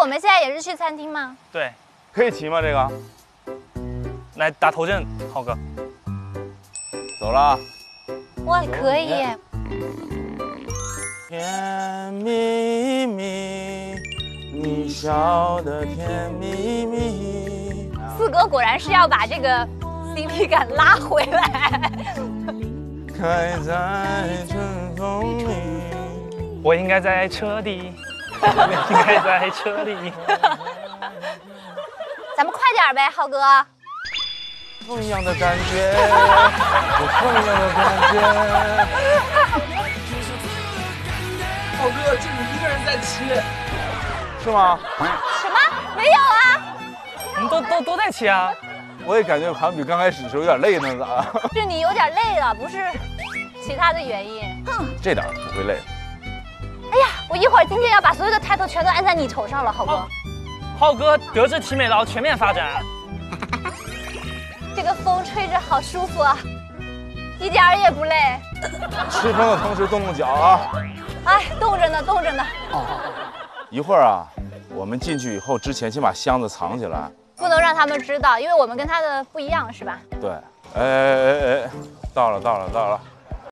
们现在也是去餐厅吗？ 对， 可以骑吗？这个？ 来打头阵，浩哥。 走了。 哇，可以耶！ 甜蜜蜜，你笑得甜蜜蜜。 四哥果然是要把这个 CP 感拉回来。 开在春风里。 我应该在车里，应该在车里。 咱们快点呗，浩哥。 风一样的感觉，有风一样的感觉。 浩哥，就你一个人在骑， 是吗？ 什么？没有啊？ 我们都在骑啊。 我也感觉好像比刚开始的时候有点累呢，咋？ 是你有点累了，不是其他的原因。 这点不会累。 哎呀，我一会儿今天要把所有的抬头全都按在你头上了，浩哥。 浩哥德智体美劳全面发展。 这个风吹着好舒服啊，一点儿也不累。 吃风的同时动动脚啊！ 哎，冻着呢，冻着呢。 一会儿啊，我们进去以后，之前先把箱子藏起来， 不能让他们知道，因为我们跟他的不一样，是吧？ 对。哎，到了。